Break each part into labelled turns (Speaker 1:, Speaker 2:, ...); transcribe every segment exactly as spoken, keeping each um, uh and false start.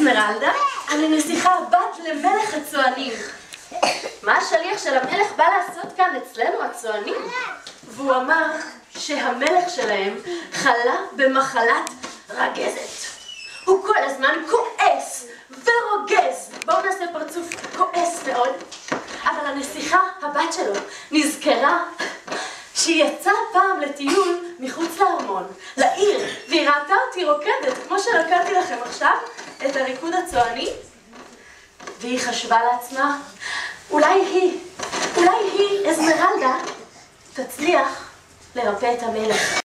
Speaker 1: אסמרלדה, אני נסיכה בת למלך הצוענים. מה השליח של המלך בא לעשות כאן אצלנו הצוענים? והוא אמר שהמלך שלהם חלה במחלת רגזת. הוא כל הזמן כועס ורוגז. בואו נעשה פרצוף כועס מאוד. אבל הנסיכה, הבת שלו, נזכרה שהיא יצאה פעם לטיול מחוץ לארמון, לעיר, והיא ראתה אותי רוקדת, כמו שלקחתי לכם עכשיו, את הריקוד הצועני, והיא חשבה לעצמה, אולי היא, אולי היא, אסמרלדה, תצליח לרפא את המלך.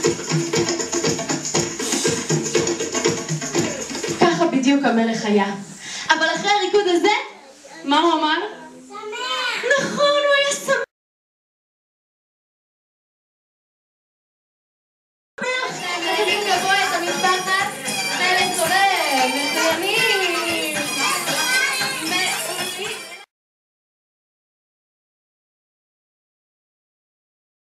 Speaker 1: בדיוק המלך היה.